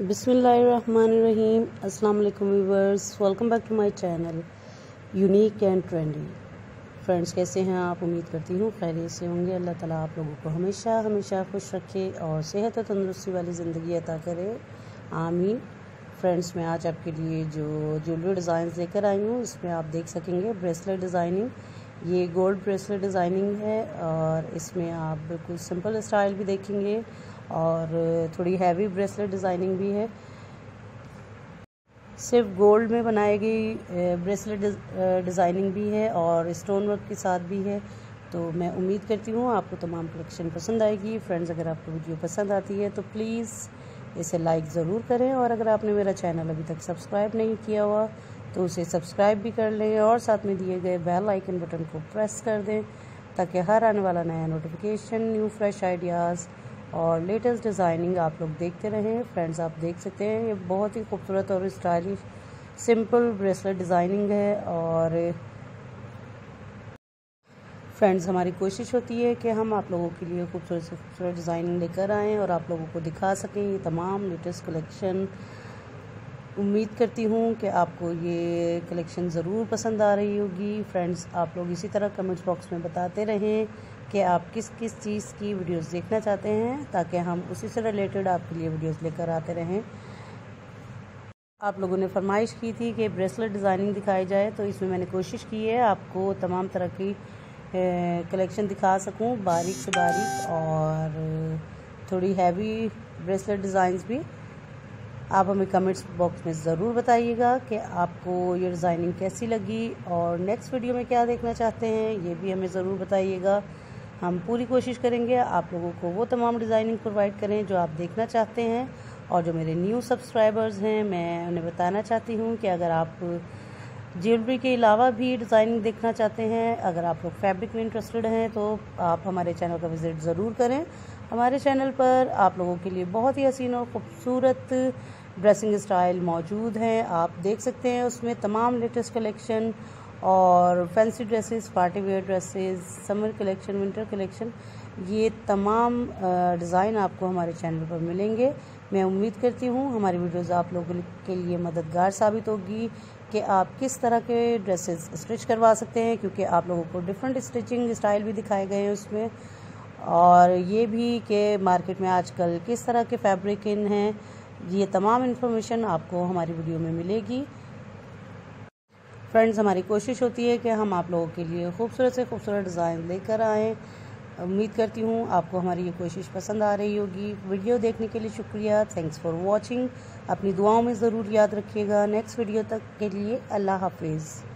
बिस्मिल्लाहिर्रहमानिर्रहीम। अस्सलाम वालेकुम viewers, welcome back to my channel unique and trendy. Friends, कैसे हैं आप? उम्मीद करती हूँ खैरियत से होंगे। अल्लाह ताला आप लोगों को हमेशा हमेशा खुश रखे और सेहत और तंदुरुस्ती वाली ज़िंदगी अता करे, आमीन। फ्रेंड्स, मैं आज आपके लिए जो ज्वेलरी डिज़ाइन लेकर आई हूँ, इसमें आप देख सकेंगे ब्रेसलेट डिज़ाइनिंग। ये गोल्ड ब्रेसलेट डिज़ाइनिंग है और इसमें आप बिल्कुल सिंपल स्टाइल भी देखेंगे और थोड़ी हैवी ब्रेसलेट डिज़ाइनिंग भी है। सिर्फ गोल्ड में बनाई गई ब्रेसलेट डिज़ाइनिंग भी है और स्टोन वर्क के साथ भी है। तो मैं उम्मीद करती हूँ आपको तमाम कलेक्शन पसंद आएगी। फ्रेंड्स, अगर आपको वीडियो पसंद आती है तो प्लीज़ इसे लाइक ज़रूर करें और अगर आपने मेरा चैनल अभी तक सब्सक्राइब नहीं किया हुआ तो उसे सब्सक्राइब भी कर लें और साथ में दिए गए बेल आइकन बटन को प्रेस कर दें ताकि हर आने वाला नया नोटिफिकेशन, न्यू फ्रेश आइडियाज़ और लेटेस्ट डिज़ाइनिंग आप लोग देखते रहें। फ्रेंड्स, आप देख सकते हैं ये बहुत ही खूबसूरत और स्टाइलिश सिंपल ब्रेसलेट डिज़ाइनिंग है। और फ्रेंड्स, हमारी कोशिश होती है कि हम आप लोगों के लिए खूबसूरत से खूबसूरत डिज़ाइनिंग लेकर आएँ और आप लोगों को दिखा सकें ये तमाम लेटेस्ट कलेक्शन। उम्मीद करती हूँ कि आपको ये कलेक्शन ज़रूर पसंद आ रही होगी। फ्रेंड्स, आप लोग इसी तरह कमेंट्स बॉक्स में बताते रहें कि आप किस किस चीज़ की वीडियोस देखना चाहते हैं ताकि हम उसी से रिलेटेड आपके लिए वीडियोस लेकर आते रहें। आप लोगों ने फरमाइश की थी कि ब्रेसलेट डिज़ाइनिंग दिखाई जाए, तो इसमें मैंने कोशिश की है आपको तमाम तरह की कलेक्शन दिखा सकूं, बारीक से बारीक और थोड़ी हैवी ब्रेसलेट डिज़ाइंस भी। आप हमें कमेंट्स बॉक्स में ज़रूर बताइएगा कि आपको ये डिज़ाइनिंग कैसी लगी और नेक्स्ट वीडियो में क्या देखना चाहते हैं, ये भी हमें ज़रूर बताइएगा। हम पूरी कोशिश करेंगे आप लोगों को वो तमाम डिज़ाइनिंग प्रोवाइड करें जो आप देखना चाहते हैं। और जो मेरे न्यू सब्सक्राइबर्स हैं, मैं उन्हें बताना चाहती हूँ कि अगर आप ज्वेलरी के अलावा भी डिज़ाइनिंग देखना चाहते हैं, अगर आप लोग फैब्रिक में इंटरेस्टेड हैं तो आप हमारे चैनल का विज़िट ज़रूर करें। हमारे चैनल पर आप लोगों के लिए बहुत ही हसीन और ख़ूबसूरत ड्रेसिंग स्टाइल मौजूद हैं। आप देख सकते हैं उसमें तमाम लेटेस्ट कलेक्शन और fancy dresses, party wear dresses, summer collection, winter collection, ये तमाम डिज़ाइन आपको हमारे चैनल पर मिलेंगे। मैं उम्मीद करती हूँ हमारी वीडियोस आप लोगों के लिए मददगार साबित होगी कि आप किस तरह के ड्रेसेस स्टिच करवा सकते हैं, क्योंकि आप लोगों को डिफरेंट स्टिचिंग स्टाइल भी दिखाए गए हैं उसमें, और ये भी कि मार्केट में आजकल किस तरह के फैब्रिक इन हैं। ये तमाम इन्फॉर्मेशन आपको हमारी वीडियो में मिलेगी। फ्रेंड्स, हमारी कोशिश होती है कि हम आप लोगों के लिए खूबसूरत से खूबसूरत डिज़ाइन लेकर आएँ। उम्मीद करती हूँ आपको हमारी ये कोशिश पसंद आ रही होगी। वीडियो देखने के लिए शुक्रिया। Thanks for watching. अपनी दुआओं में ज़रूर याद रखिएगा। नेक्स्ट वीडियो तक के लिए अल्लाह हाफिज़।